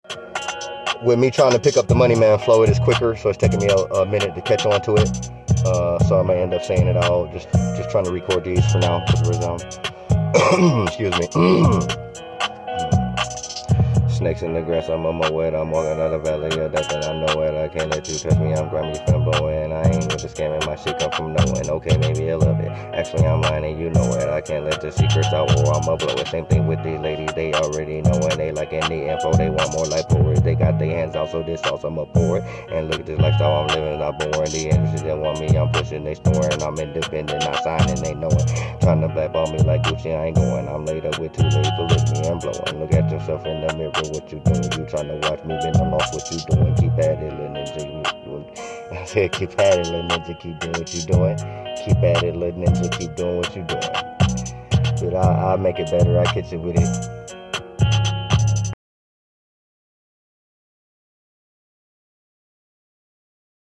with me trying to pick up the Money Man flow, it is quicker, so it's taking me a minute to catch on to it. So I may end up saying it out. Just trying to record these for now. Excuse me. Snakes in the grass, I'm on my way. I'm walking out the valley of death, and I know it. I can't let you touch me. I'm Grammy Fembo, and I ain't with the scamming. My shit come from knowing. Okay, maybe a little bit. Actually, I'm lying, and you know it. I can't let the secrets out, or I'ma blow it. Same thing with these ladies. They already know, and they like any info. They want more like poets. They got their hands out, so this sauce I'm up for it. And look at this lifestyle I'm living. Not boring. The industry that want me, I'm pushing. They snoring. I'm independent, not signing. They know it. Trying to blackball me like Gucci. I ain't going. I'm laid up with 2 ladies to lift me and blowing. Look at yourself in the mirror. What you doing? You trying to watch me bend on off what you doing? Keep at it, little ninja. I said keep at it, little ninja. Keep doing what you doing. Keep at it, little ninja. Keep doing what you doing. But I'll make it better. I catch it with it.